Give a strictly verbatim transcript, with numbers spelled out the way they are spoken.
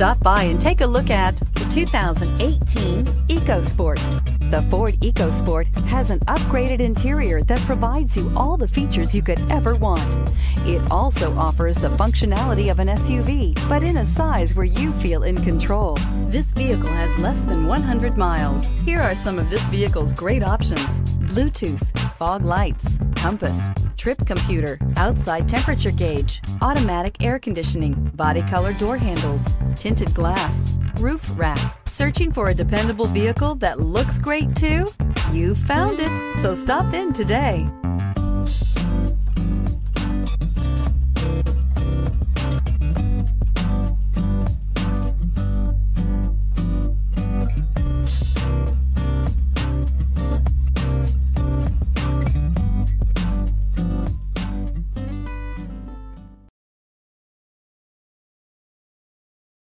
Stop by and take a look at the two thousand eighteen EcoSport. The Ford EcoSport has an upgraded interior that provides you all the features you could ever want. It also offers the functionality of an S U V, but in a size where you feel in control. This vehicle has less than one hundred miles. Here are some of this vehicle's great options: Bluetooth, fog lights, compass, trip computer, outside temperature gauge, automatic air conditioning, body color door handles, tinted glass, roof rack. Searching for a dependable vehicle that looks great too? You found it, so stop in today.